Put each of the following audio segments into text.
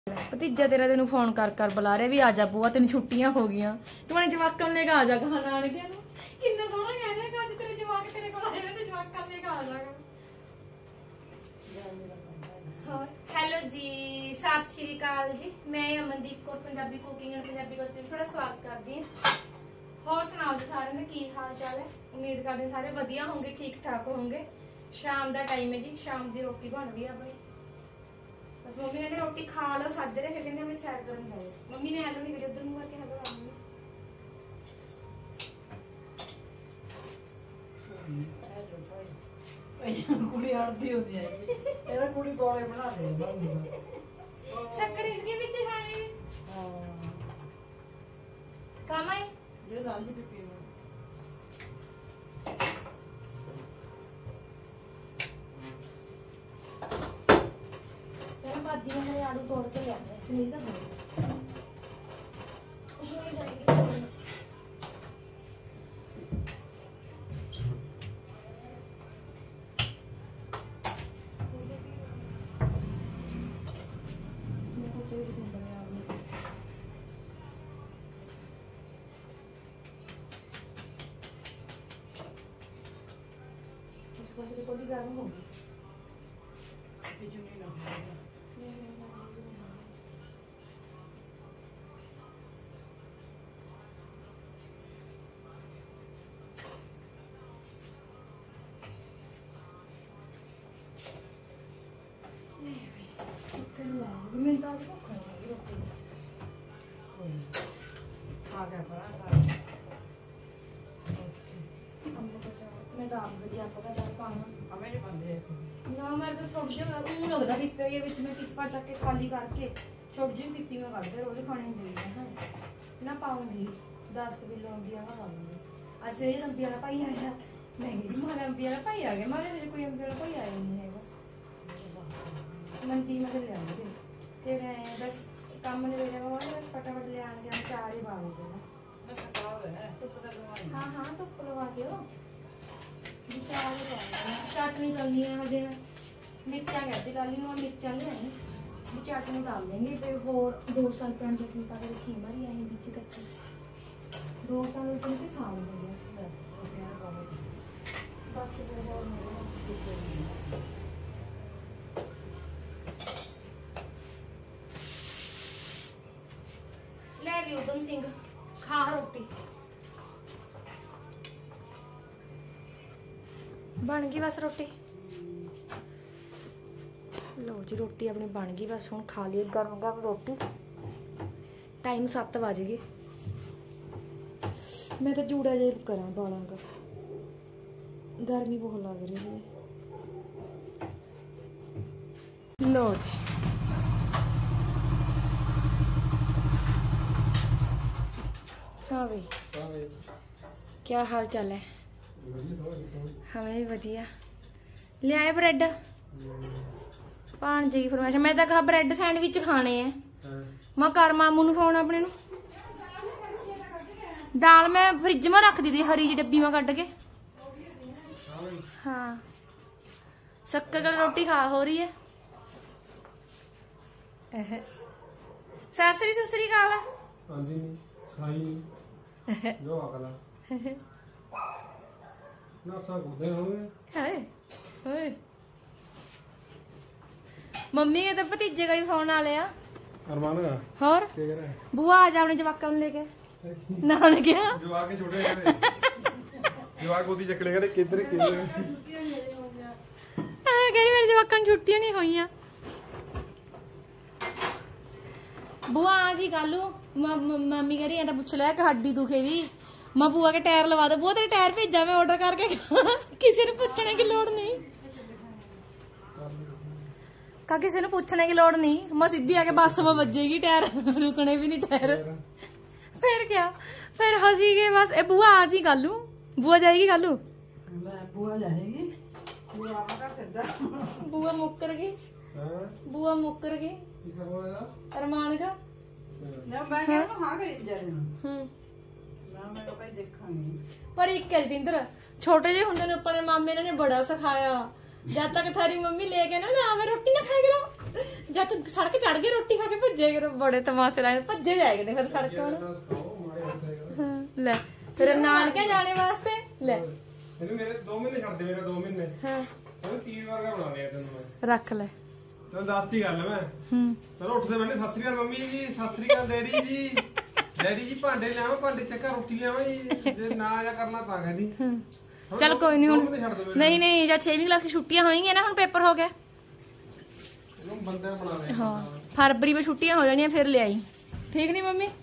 भतीजा तेरा तेन फोन कर कर बुला रहा भी आ जा बुआ तेन छुट्टियां हो गई तू अपने जवाक लेकर आ जा खाना आन के किन्ना सोहना कह रहा है तेरे जवाक तेरे को आए तो जवाक लेकर आ जाएगा। हेलो जी सत श्री अकाल जी मैं Amandeep Kaur Punjabi cooking and Punjabi culture थोड़ा स्वागत करती हूँ। होर सुनाओ जी सारे का की हाल चाल है। उम्मीद करते सारे वधिया होंगे ठीक ठाक होंगे। शाम का टाइम है जी शाम की रोटी बन गई अपनी बस मम्मी कहते रोटी खा लो सज रहे फिर कहते हमें सैर करने जाओ। मम्मी ने हेलो नहीं करी उधर मुंह करके हेलो कुड़ी आरती होती है ਇਹਦਾ ਕੁੜੀ ਬੋਲੇ ਬਣਾ ਦੇ शक्कर इसके पीछे खाने काम आए ये लाल जी पी बादी में मेरे आलू तोड़ के ले आते हैं सुनील का कोली गर्म होगी बिजली ना मैं तो आज भूख लगी रोटी आ गया पड़ा मैं तो आप भजिया आपका चार पाना हमें नहीं बंदे ना मैं तो छोड़ जो लगता पिप्पे के बीच में पिप्पा चक के खाली करके छोड़ जी पिप्पी में काट के रोज खाने दे है ना पाऊंगी 10 किलो अंबिया का पाऊंगी आज से अंबिया का भाई आया मैं मारे अंबिया का भाई आ गया मारे मेरे कोई अंबिया का भाई आया नहीं है मंडी में ले आएंगे फिर बस काम नहीं रहेगा बस फटाफट ले आएंगे हम चार ही बाल देना हाँ हाँ धुप लगा दो चटनी करनी है हजे मिर्चा कहती लाली मिर्चा ले आई चटनी डाल देंगे फिर होर 2 साल पुरानी चटनी पा के रखी हमारी आई बीच कच्ची 2 साल के साल हो गया बस ले भी उधम सिंह खा रोटी बन गई बस रोटी लो जी रोटी अपनी बन गई बस हुण खा लिए गर्म गर्म रोटी टाइम 7 बज गए मैं तो जूड़ा जे करा बालों का गर्मी बहुत लग रही है। लो जी हाँ भाई क्या हाल चाल है। हमें भी वधिया ले आए ब्रेड भांजे की फरमाइश मैं तो कहा ब्रेड सैंडविच खाने हैं मैं कर मामू नूं फोन अपने नूं दाल मैं फ्रिज में रख दी थी हरी जी डब्बी में कट के हाँ शक्कर वाली रोटी खा हो रही है सासरी सुसरी खा ला जो अगला ना सा गुदे होए हाय हाय मम्मी के तो भतीजे का भी फोन आ लिया अरमान और क्या कर रहा है बुआ आ जा अपने जवाक लेके नान गया जवाक के छोटे करे जवाक गोदी चकड़े करे किधर किधर कह मेरे जवाक छुट्टियां नहीं हुई बुआ आ जी कालू मम्मी कह रही है पूछ लिया कि हड्डी दुखे दी मैं बुआ के टायर लवा दो बुआ तेरे टायर भेजा मैं ऑर्डर करके किसी ने पूछने की लोड़ नहीं का किसी ने पूछने की लोड़ नहीं मैं सीधी आके बस में बजेगी टायर रुकने भी नहीं टायर फिर क्या फिर हंसी के बस ए बुआ आ जी कालू बुआ जाएगी कालू बुआ जाएगी बुआ मुक्कर गई बुआ मुक्कर गई अरमान का ना मैं कह रहा हां करी जा रहे ना मैं तो भाई देखांगी पर एक कह दिंदर छोटे जे हुंदे ने अपने मामे ने बड़ा सिखाया जब तक थारी मम्मी लेके ना मैं रोटी ना खाया करो जब तू सड़क चढ़ गए रोटी खा के भज्जे करो बड़े तमाशे लाए भज्जे जाएगे फिर सड़क ले फिर नानके जाने वास्ते ले मेरे 2 महीने छड़ दे मेरा 2 महीने हां ਉਹ 3 ਵਾਰ ਬਣਾ ਲਿਆ ਤੈਨੂੰ ਮੈਂ रख ले ਤੈਨੂੰ ਦੱਸਤੀ ਗੱਲ ਮੈਂ ਚਲੋ ਉੱਠਦੇ ਮੈਨੇ ਸਤਿ ਸ੍ਰੀ ਅਕਾਲ ਮੰਮੀ ਜੀ ਸਤਿ ਸ੍ਰੀ ਅਕਾਲ ਡੈਡੀ ਜੀ ਭਾਂਡੇ ਲਿਆਵਾਂ ਭਾਂਡੇ ਚੱਕਾ ਰੋਟੀ ਲਿਆਵਾਂ ਜੀ ਜੇ ਨਾ ਆਇਆ ਕਰਨਾ ਤਾਂ ਕਹਿੰਦੀ चल कोई नहीं हुन नहीं नहीं जब 6वीं क्लास की छुट्टियां होंगी ना हुन पेपर हो गया ਇਹਨੂੰ ਬੰਦੇ ਬਣਾ ਲੈ हाँ फरवरी में छुट्टियां हो जानियां फिर ले आई ठीक नहीं मम्मी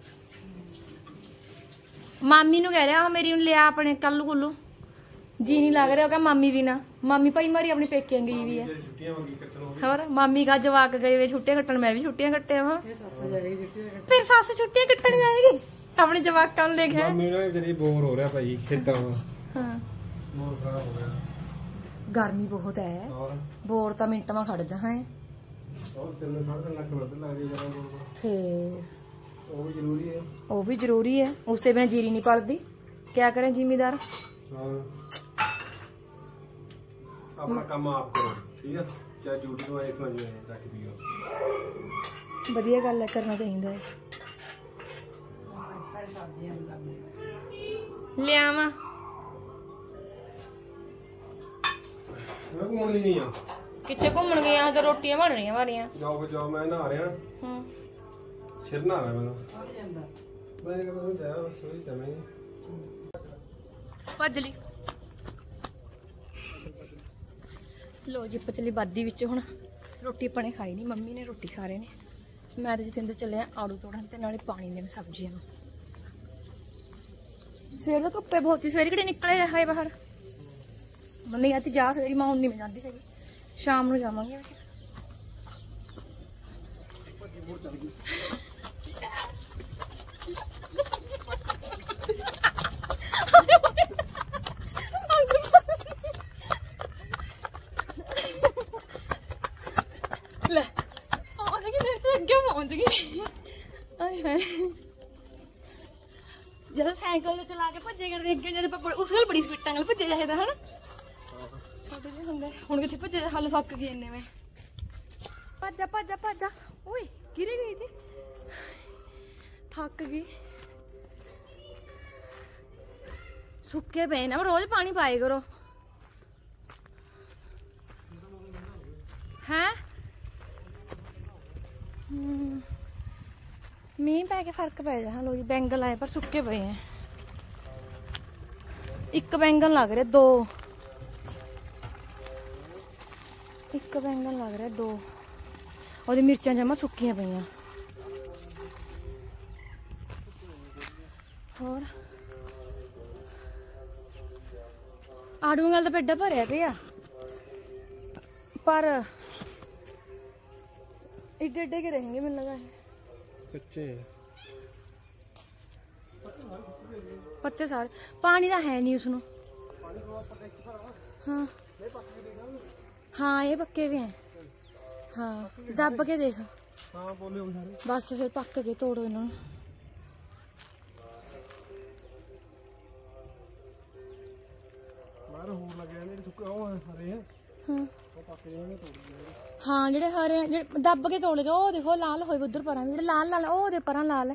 मामी नु कह रहा मेरी ले आ अपने कल्लू कुल्लू जी नहीं लग रहा होगा मामी भी ना मामी भाई मारी अपनी पेकियां गई भी है ਛੁੱਟੀਆਂ ਹੋ ਗਈ ਕੱਟਣ ਹੋ और मामी का जवाक गए हुए छुट्टियां कट्टन मैं भी छुट्टियां कट्टे वहां फिर सस छुट्टियां कट्टन जाएगी अपने जवाकां नु लेके ਮੰਮੀ ਨਾਲ ਜਿਹੜੀ ਬੋਰ ਹੋ ਰਿਹਾ ਭਾਈ ਖੇਤਾਂ ਦਾ हाँ ਬੋਰ ਖਰਾਬ ਹੋ ਗਿਆ गर्मी बहुत है ਔਰ बोर तो मिनट में खड़ जा है और 3.5 ਲੱਖ ਵੱਧ ਲੱਗ ਜਾਏਗਾ ਬੋਰ फिर ਉਹ ਵੀ ਜ਼ਰੂਰੀ ਹੈ वो भी जरूरी है उससे बिना जीरी नहीं पलती क्या करें जिम्मेदार ਹਾਂ ਆਪਣਾ ਕੰਮ ਆਪ ਕਰੋ ਠੀਕ ਹੈ ਚਾਹੇ ਡਿਊਟੀ ਤੋਂ ਆਏ ਸਮਝ ਆਏ ਤੱਕ ਵੀ ਹੋ ਵਧੀਆ ਗੱਲ ਹੈ ਕਰਨਾ ਚਾਹੀਦਾ ਹੈ ਲਿਆਵਾਂ ਮੈਂ ਘੁੰਮਣ ਲਈ ਨਹੀਂ ਆ ਕਿੱਥੇ ਘੁੰਮਣ ਗਏ ਆ ਤੇ ਰੋਟੀਆਂ ਬਣ ਰਹੀਆਂ ਵਾਰੀਆਂ ਜਾਓ ਫਿਰ ਜਾਓ ਮੈਂ ਨਹਾ ਰਿਹਾ ਹਾਂ ਸਿਰ ਨਹਾ ਰਿਹਾ ਮੈਨੂੰ ਮੈਂ ਕਹਿੰਦਾ ਜਾ ਸੋਈ ਤਾਂ ਮੈਂ ਭੱਜ ਲਈ ਲੋ ਜੀ ਪਤਲੀ ਬਾਦੀ ਵਿੱਚ ਹੁਣ ਰੋਟੀ ਆਪਣੇ ਖਾਈ ਨਹੀਂ ਮੰਮੀ ਨੇ ਰੋਟੀ ਖਾ ਰਹੇ ਨੇ ਮੈਂ ਤੇ ਜਤਿੰਦਰ ਚੱਲੇ ਆ ਆੜੂ ਤੋੜਨ ਤੇ ਨਾਲੇ ਪਾਣੀ ਦੇਣ ਸਬਜ਼ੀਆਂ ਨੂੰ ਸਵੇਰ ਦਾ ਧੁੱਪੇ ਬਹੁਤ ਹੀ ਸਵੇਰੇ ਕਿਹੜੇ ਨਿਕਲੇ ਹੈ ਬਾਹਰ ਮੰਮੀ ਕਹਿੰਦੀ ਜਾ ਸਵੇਰੀ ਮੈਂ ਹੁਣ ਨਹੀਂ ਮੈਂ ਜਾਂਦੀ ਹੈਗੀ ਸ਼ਾਮ ਨੂੰ ਜਾਵਾਂਗੇ ਲੈ ਆ ਲੇਕਿਨ ਤੇ ਅੱਗੇ ਪਹੁੰਚ ਗਈ ਆਏ ਹਾਏ ਜਦੋਂ ਸਾਈਕਲ ਚਲਾ ਕੇ ਭੱਜੇ ਕਰਦੇ ਅੱਗੇ ਜਦ ਉਸ ਨਾਲ ਬੜੀ ਸਪੀਡ ਨਾਲ ਭੱਜੇ ਜਾਇਦਾ ਹਨਾ ਛੋਟੇ ਜਿਹੇ ਹੁੰਦੇ ਹੁਣ ਕਿੱਥੇ ਭੱਜੇ ਹੱਲ ਫੱਕ ਗਏ ਇੰਨੇ ਮੈਂ ਭੱਜਾ ਭੱਜਾ ਭੱਜਾ ਓਏ ਗਿਰੇ ਗਈ ਤੇ ਥੱਕ ਗਈ ਸੁੱਕੇ ਪਏ ਨਾ ਰੋਜ਼ ਪਾਣੀ ਪਾਏ ਕਰੋ ਹੈ मीह पै के फर्क पै जा लो जी बैंगन आए पर सुक्के पे हैं एक बैंगन लग रहे दो एक बैंगन लग रहा दो और मिर्चा जमा सुक्कियां पईयां और आड़ूआं गल तो पेडा भरिया पिया पर एडे एडे के रहेंगे मैंने लगा कच्चे पत्ते सारे पानी तो है नहीं उसनु हाँ हाँ ये पक्के भी हैं हाँ दब के देख हाँ बोले बस फिर पक के तोड़ो इन्होंने बाहर होर लग जाने सुक्के ओ हरे हैं हाँ ਉਹ ਪੱਕ ਜਾਣਗੇ ਤੋੜ ਦਿਆਂਗੇ हाँ जेडे हरे जेडे दब के तोड़े ओ देखो लाल होए उधर परां जेडे लाल लाल ओ दे परां लाल है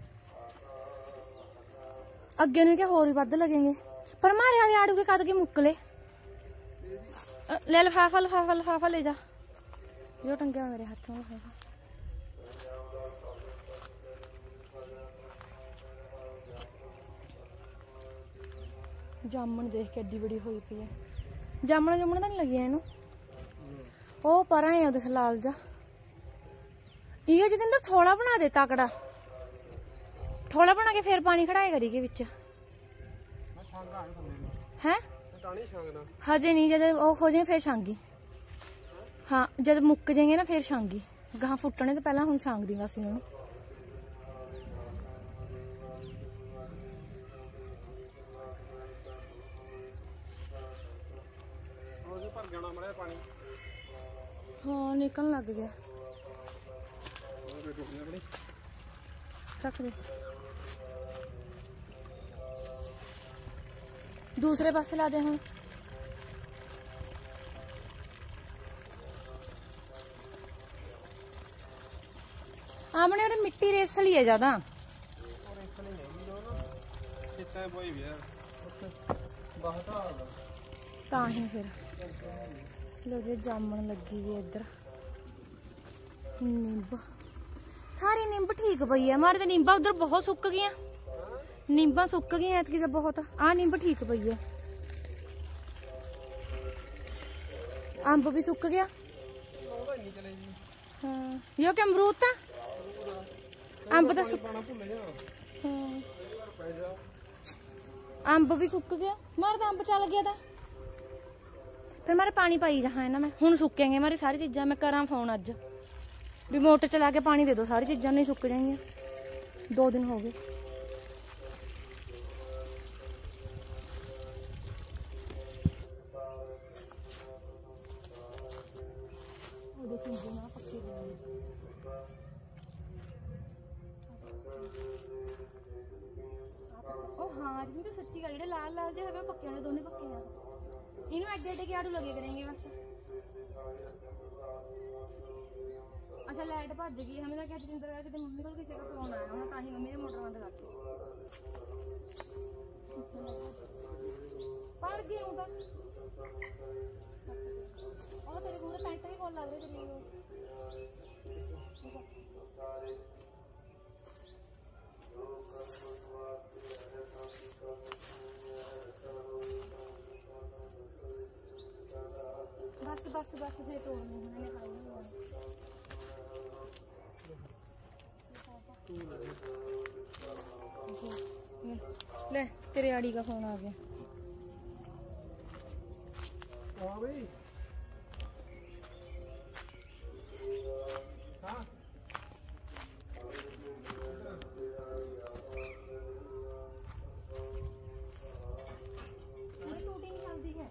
अगे नु क्या होर भी वध लगेंगे पर मारे वाले आड़ू के कद के मुकले ले लिफाफा लिफाफा लिफाफा ले जा यो टंगे मेरे हाथ में लिफाफा जामन देख के एडी बड़ी हुई पई है जामन जुमन तो नहीं लगी इनू ओ परा है देख लाल जा ये जिंदर थोड़ा बना दे ताकड़ा थोड़ा बना के फिर पानी खड़ाए करी के विच हैं हजे नहीं जब ओ हो जाए फिर छांगी हाँ जब मुक जाएंगे ना फिर छांगी गां फुटने तो पहला हुण छांग दी बस इन्होंने हाँ निकलने लग गया रख दे दूसरे पासे ला दे हम ਆਪਣੇ ਉਰੇ ਮਿੱਟੀ ਰੇਸਲੀ ਹੈ ਜ਼ਿਆਦਾ। और एक नहीं है ये ना कितना कोई भी है बहुत आ ਤਾਂ ਹੀ ਫਿਰ ਲੋ ਜੇ ਜਾਮਣ ਲੱਗੀ ਵੀ ਇੱਧਰ ਨਿੰਬ ਸਾਰੀ ਨਿੰਬ ਠੀਕ ਪਈ ਹੈ। ਮਾਰੇ ਤਾਂ ਨਿੰਬਾਂ ਉਧਰ ਬਹੁਤ ਸੁੱਕ ਗਈਆਂ, ਨਿੰਬਾਂ ਸੁੱਕ ਗਈਆਂ ਐਤਕੀ ਤਾਂ ਬਹੁਤ। ਆਹ ਨਿੰਬ ਠੀਕ ਪਈ ਹੈ। ਅੰਬ ਵੀ ਸੁੱਕ ਗਿਆ। ਹਾਂ ਇਹ ਕਿ ਅਮਰੂਦ ਤਾਂ ਅੰਬ ਤਾਂ ਸੁੱਕ ਹਾਂ ਅੰਬ ਵੀ ਸੁੱਕ ਗਿਆ। ਮਾਰੇ ਤਾਂ ਅੰਬ ਚੱਲ ਗਿਆ ਤਾਂ ਫਿਰ ਮਾਰੇ ਪਾਣੀ ਪਾਈ ਜਾ ਇਹਨਾਂ ਮੈਂ ਹੁਣ ਸੁੱਕੇਂਗੇ ਮਾਰੇ ਸਾਰੀ ਚੀਜ਼ਾਂ। ਮੈਂ ਕਰਾਂ ਫੋਨ ਅੱਜ ਵੀ ਮੋਟਰ ਚਲਾ ਕੇ ਪਾਣੀ ਦੇ ਦੋ, ਸਾਰੀ ਚੀਜ਼ਾਂ ਨਹੀਂ ਸੁੱਕ ਜਾਣਗੀਆਂ। 2 ਦਿਨ ਹੋ ਗਏ। ਉਹ ਹਾਂ ਜਿੰਨ ਤਾਂ ਸੱਚੀ ਗੱਲ, ਜਿਹੜੇ ਲਾਲ ਲਾਲ ਜਿਹੇ ਹੋਵੇ ਪੱਕੇ ਨੇ, ਦੋਨੇ ਪੱਕੇ ਆ। ਇਹਨੂੰ ਐਡੇ ਐਡੇ ਆੜੂ ਲਗੇ ਕरेंगे बस। अच्छा लाइट भज गई। हमें तो क्या जिंदर कि मम्मी को किसी का फोन आया होना, ताही मम्मी ने मोटर बंद करती। पर गई हूं तो और तेरे पूरे पैंट भी कौन लग रहे तेरी बस बस बस फिर तोड़ने मैंने खाई ले। तेरे आड़ी का फोन आ गया। हाँ भाई हाँ शूटिंग चलती है।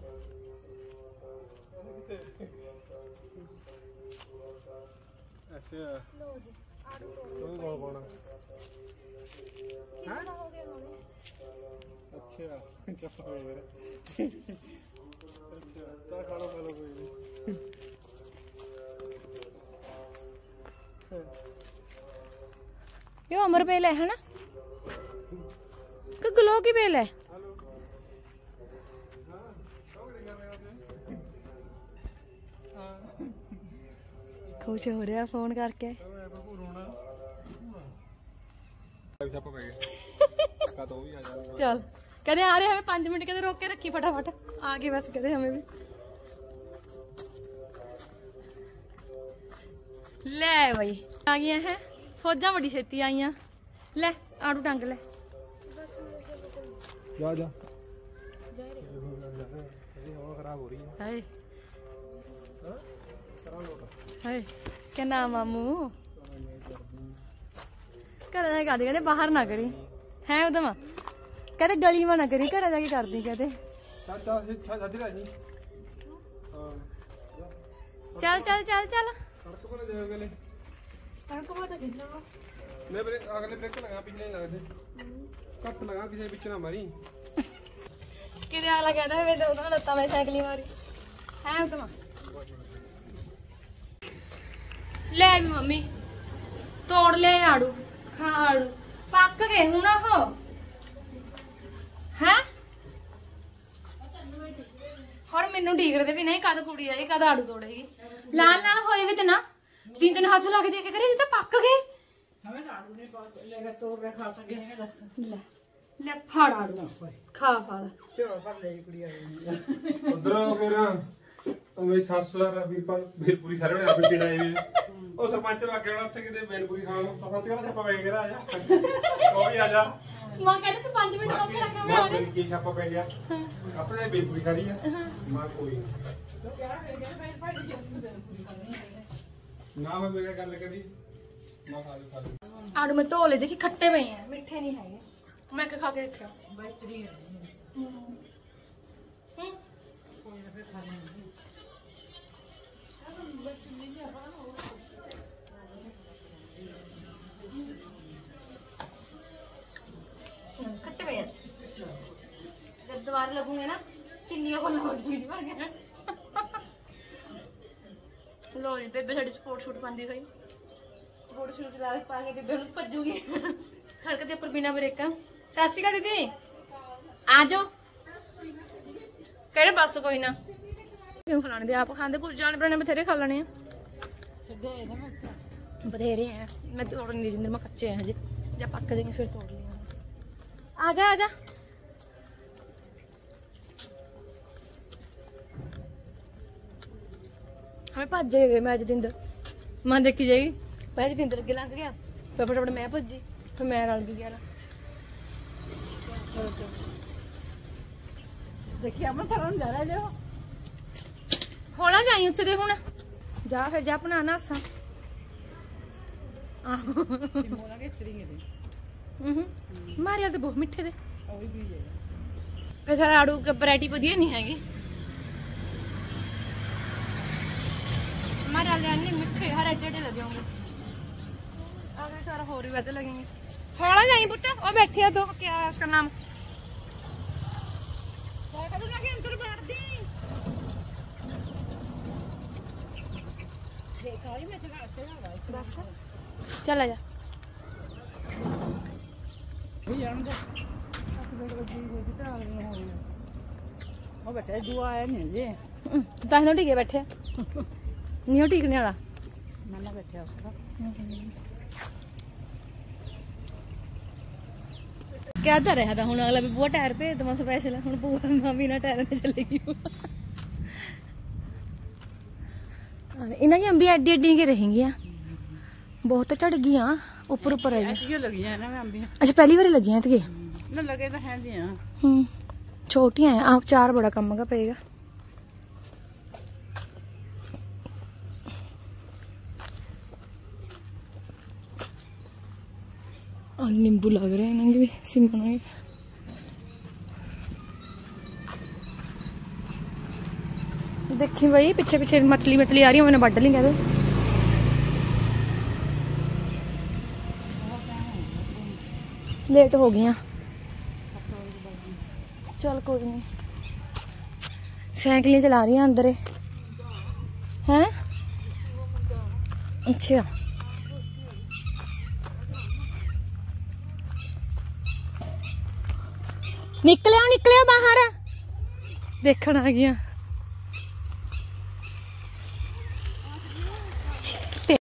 ऐसे लो जी आड़ू तोड़ तो भी बहुत बड़ा कितना हो गया हमें? अच्छा चप्पा हो गया अच्छा क्या खाना पहले कोई नहीं ये अमर बेल है ना कि ग्लो की बेल है? हेलो हाँ कौन लेगा मेरा से हाँ खुश हो रहा फोन करके। छापा पै गया का तो भी आ जाएगा। चल कहते आ रहे हमें 5 मिनट कहते रोक के रखी फटाफट आ गए बस कहते हमें भी ले भाई आ गया है। फौजा बड़ी छेती आईया। ले आड़ू टंग ले जा जा हवा खराब हो रही है। हाय हाँ करा लो हाय क्या नाम मामू घर जाके कर दी कहते बाहर ना करी है उदम कहते गली में ना करी घर जाके कर दी कहते चल चल चल चल सड़क पर जाओगे ले सड़क पर तो कितना मैं ब्रेक अगले ब्रेक लगा पिछले नहीं लगा थे कट लगा किसी बीच ना मारी किधर आला कहता है मैं तो उधर लता में साइकिल मारी है उदम ले मम्मी तोड़ ले आड़ू। हाँ आड़ू पक गए हूं ना हो है और मैनू ठीक रहे भी नहीं कद कुड़ी आई कद आड़ू तोड़ेगी लाल लाल होए भी ना 3 हाथ ला के देखे करे जी तो पक गए। हमें आलू ने लेकर तोड़ के खा सके हैं बस ले ले फाड़ आड़ू खा फाड़ चलो पर ले कुड़िया उधर हो गए ना तो मेरी सास ससुर बीरपाल भेलपुरी खा रहे हैं आप पीना है ਉਹ ਸਰਪੰਚ ਵਾਕਿਆ ਵਾਲਾ ਉੱਥੇ ਕਿਤੇ ਬੇਲਪੁਰੀ ਖਾਣ ਨੂੰ ਸਰਪੰਚ ਕਹਿੰਦਾ ਛਾਪਾ ਪੈ ਗਿਆ ਆ ਜਾ ਉਹ ਵੀ ਆ ਜਾ ਮਾਂ ਕਹਿੰਦੇ ਤੂੰ 5 ਮਿੰਟ ਰੋਕ ਕੇ ਰੱਖਿਆ ਮੈਂ ਮਾਂ ਮੇਰੀ ਕੀ ਛਾਪਾ ਪੈ ਗਿਆ ਆਪਣੇ ਬੇਲਪੁਰੀ ਖਾ ਰਹੀ ਆ ਮਾਂ ਕੋਈ तो क्या फिर क्या भाई भाई जी पूरी करनी है ਨਾ ਮੈਂ ਮੇਰੇ ਗੱਲ ਕਰੀ ਮਾਂ ਖਾ ਲਈ आड़ू में धो ले देखी खट्टे पे हैं मिठे नहीं है मैं एक खा के देखा बेहतरीन है कोई ना फिर खा लेंगे खट्टे पे हैं जब दोबारा लगूंगे ना चिन्नियों को लौटूंगी लो जी बेबे साड़ी स्पोर्ट शूट पांदी गई ਸਪੋਰਟ ਸ਼ੂਜ਼ ਲਾ ਕੇ ਪਾ ਕੇ ਬੇਬੇ ਨੂੰ ਭੱਜੂਗੀ ਸੜਕ ਦੇ ਉੱਪਰ ਬਿਨਾ ਬ੍ਰੇਕਾਂ। ਸਤਿ ਸ਼੍ਰੀ ਅਕਾਲ ਦੀਦੀ, ਆ ਜਾਓ। ਕਿਹੜੇ ਪਾਸੋਂ? ਕੋਈ ਨਾ ਕਿਉਂ ਖਿਲਾਣੇ ਦੇ ਆਪ ਖਾਂਦੇ, ਕੁਝ ਜਾਨਵਰਾਂ ਨੇ ਬਥੇਰੇ ਖਾ ਲੈਣੇ ਆ। ਬਥੇਰੇ ਆ, ਮੈਂ ਤੋੜ ਨਹੀਂ ਜਿੰਦਰ ਮੈਂ ਕੱਚੇ ਆ ਹਜੇ, ਜਾਂ ਪੱਕ ਜਾਏंगे फिर ਤੋੜ ਲਿਆ। ਆ ਜਾ ਆ ਜਾ। हमें भज गए मैं जिंदर मां देखी जाएगी मैं जिंदर अगे लंघ गया फिर फटाफट मैं भजी फिर मैं रल गई यार। देखिए अमन थरों जा रहा जो होला जाई उत्थे दे हुण जा फिर जा अपना नासा सिमोला के स्ट्रिंग दे मारे तो बहुत मिठे दे ਉਹ ਵੀ ਜਾਏਗਾ। फिर सारा आड़ू की वैरायटी वधिया नहीं हैगी हमारे वाले अन्य मिठे हर एडे लगे होंगे आगे सारा हो रही वैसे लगेंगे। थोड़ा जाई पुत्र वो बैठे है तो क्या है उसका नाम बस चल आजा। ਉਹ ਬੈਠਾ ਦੁਆ ਆਇਆ ਨਹੀਂ ਜੇ ਤਾਂ ਹੀ ਢੀਕੇ ਬੈਠੇ नहीं हो टिकने वाला ਨਾਨਾ ਬੈਠਾ ਉਸਦਾ। कहता रहा था हुन अगला भी बुआ टायर पे तो स्पेशल हुन बुआ मां बिना टायर ते चलेगी। इन्हां की अंबी एडी एडी के रहेंगी बहुत चढ़ गई ऊपर ऊपर है ऐसी लगियां है ना मैं अंबियां। अच्छा पहली बार लगी हैं इतके ना लगे तो हैं दियां छोटियां हैं आप चार बड़ा कम का पेगा। नींबू लग रहे हैं इन्हें भी सिमना के देखी भाई पीछे पीछे मछली मछली आ रही है मैंने बढ़ ली कह दो लेट हो गई चल कोई नहीं साइकिलें चला रही हैं अंदर हैं। अच्छा निकलिया बाहर देखने आ गया।